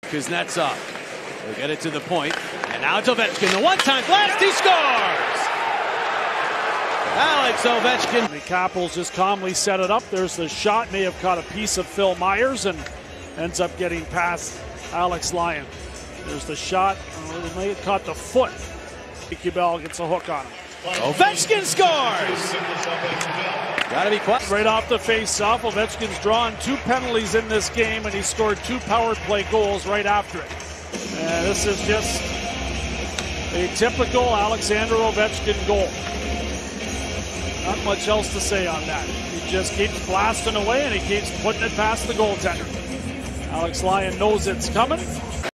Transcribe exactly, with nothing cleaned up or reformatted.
Kuznetsov will get it to the point, and now it's Ovechkin. The one-time blast, he scores! Alex Ovechkin. The Capitals just calmly set it up. There's the shot, may have caught a piece of Phil Myers and ends up getting past Alex Lyon. There's the shot, oh, it may have caught the foot. Mickey Bell gets a hook on him. Ovechkin scores! Gotta be quiet. Right off the face-off, Ovechkin's drawn two penalties in this game, and he scored two power play goals right after it. And this is just a typical Alexander Ovechkin goal. Not much else to say on that. He just keeps blasting away, and he keeps putting it past the goaltender. Alex Lyon knows it's coming.